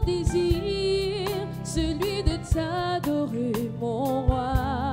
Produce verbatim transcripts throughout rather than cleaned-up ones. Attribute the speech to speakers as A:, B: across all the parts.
A: désir, celui de t'adorer, mon roi.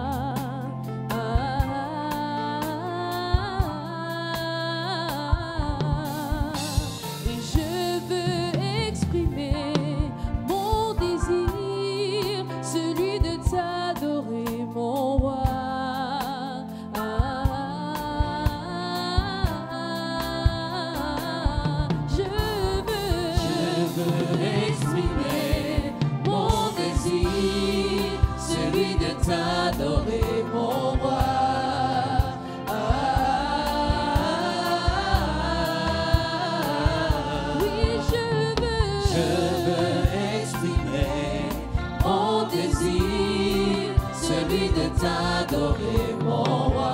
B: T'adorer mon roi. Ah,
A: oui, je veux,
B: je veux exprimer mon désir, celui de t'adorer mon roi.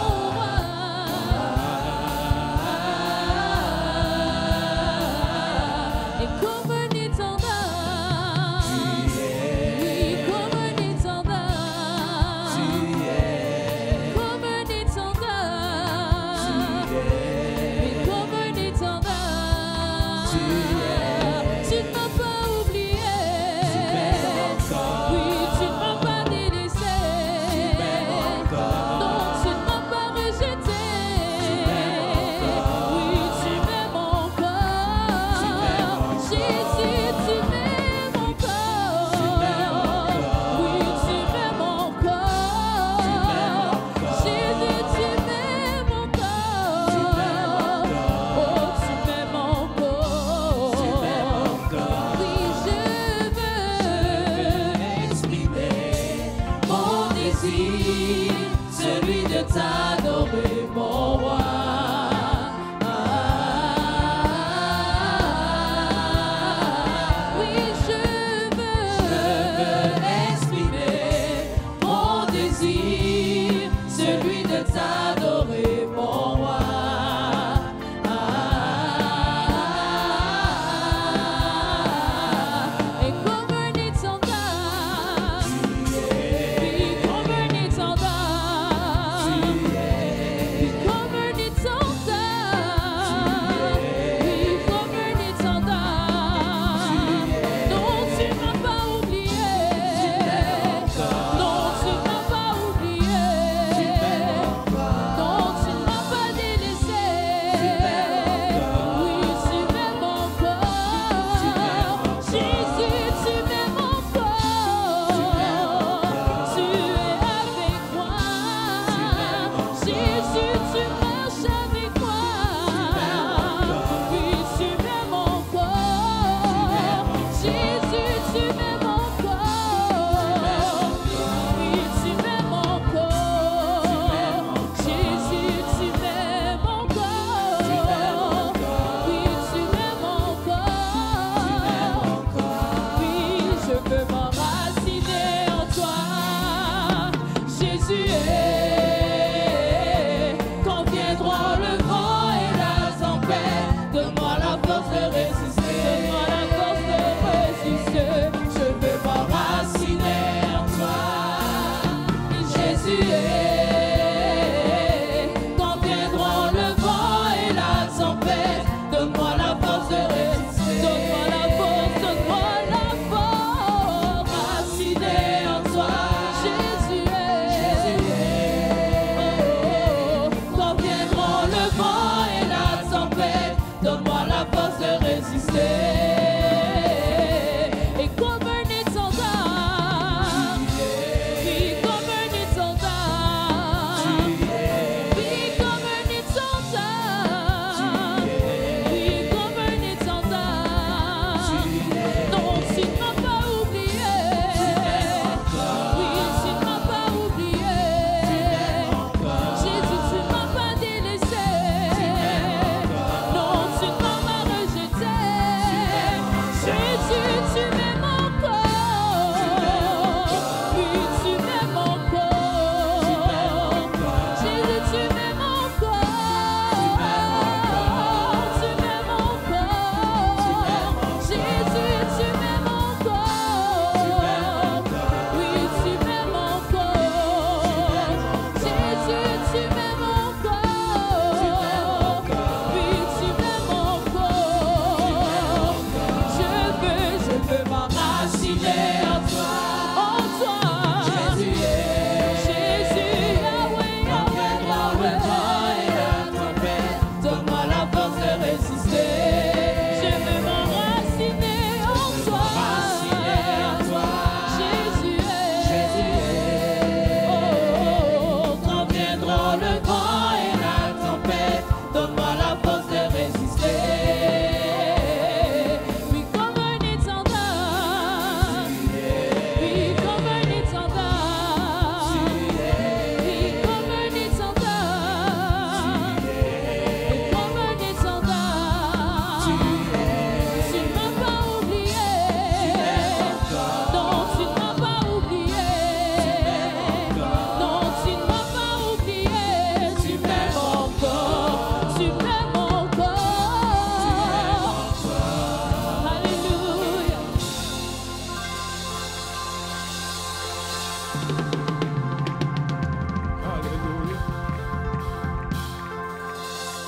A: Et comme un étendard,
B: tu es,
A: oui, comme un étendard,
B: tu es,
A: comme un étendard,
B: tu es,
A: oui, comme un étendard,
B: tu es,
A: tu ne m'as pas oublié,
B: tu m'aimes encore,
A: oui, tu ne m'as pas délaissé,
B: tu m'aimes encore,
A: non, tu ne m'as pas rejeté,
B: tu m'aimes encore,
A: oui, tu m'aimes encore,
B: tu m'aimes encore,
A: Jésus, tu m'aimes encore,
B: tu m'aimes encore,
A: oui, tu m'aimes encore,
B: tu m'aimes encore,
A: Jésus, tu m'aimes encore,
B: tu m'aimes encore,
A: oh, tu m'aimes encore,
B: tu m'aimes encore.
A: oui, je veux
B: Exprimer mon désir, celui de t'adorer mon roi. Ah,
A: oui, je veux,
B: je veux exprimer mon désir, celui de t'adorer mon roi.
A: et comme un étendard, oui, comme un étendard,
B: Tu es,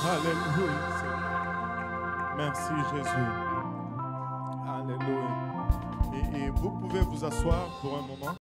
C: Alléluia. Merci Jésus. Alléluia. Et, et vous pouvez vous asseoir pour un moment.